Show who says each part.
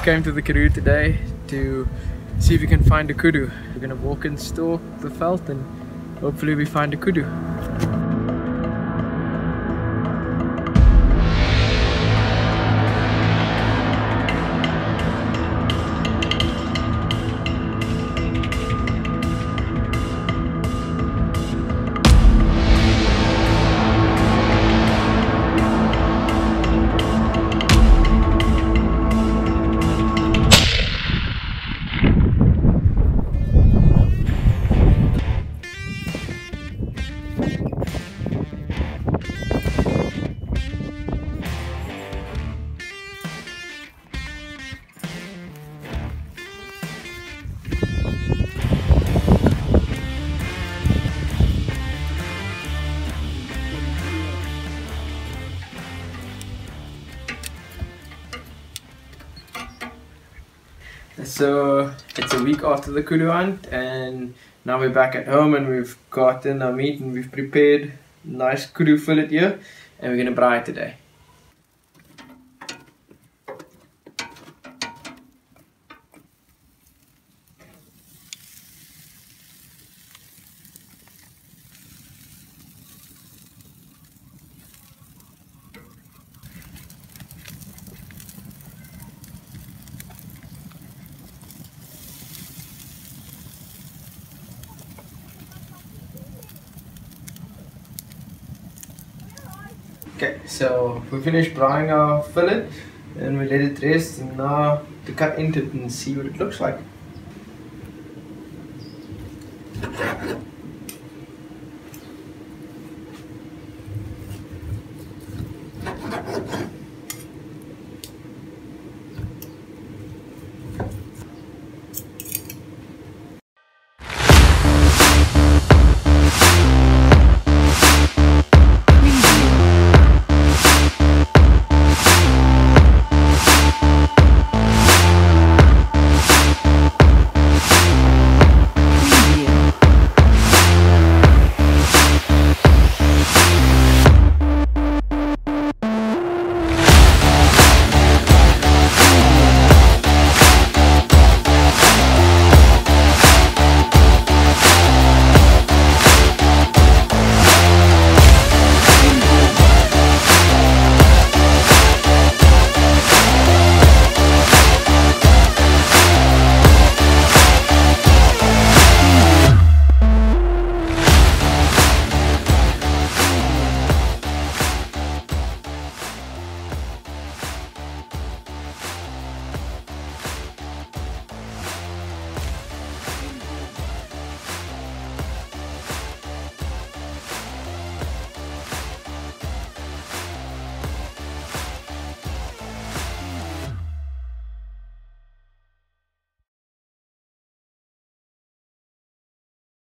Speaker 1: came to the Karoo today to see if we can find a kudu. We're gonna walk and stalk the veld and hopefully we find a kudu. So it's a week after the kudu hunt and now we're back at home and we've gotten our meat and we've prepared nice kudu fillet here and we're going to braai it today. Okay, so we finished braaiing our fillet and we let it rest, and now to cut into it and see what it looks like.